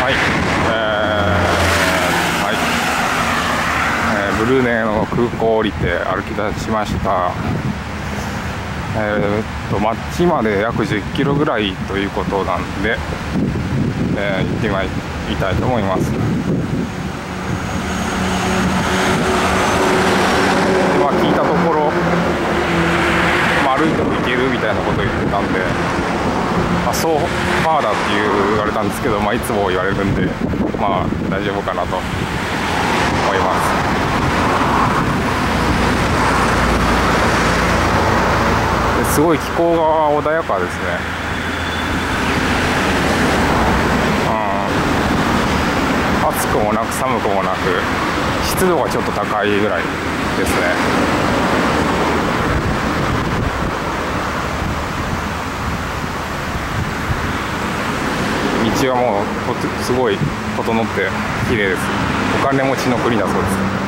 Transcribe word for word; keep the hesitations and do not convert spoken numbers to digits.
はい、えーはいえー、ブルネイの空港を降りて歩き出しました。えー、っと街まで約じゅっキロぐらいということなんで、えー、行ってみたいと思います。まあ、聞いたところ、まあ、歩いても行けるみたいなことを言ってたんで、まあ、そうファーだって言われたんですけど、まあ、いつも言われるんで、まあ大丈夫かなと思います。すごい気候が穏やかですね。うん、暑くもなく寒くもなく、湿度がちょっと高いぐらいですね。道はもうとすごい整って綺麗です。お金持ちの国だそうです。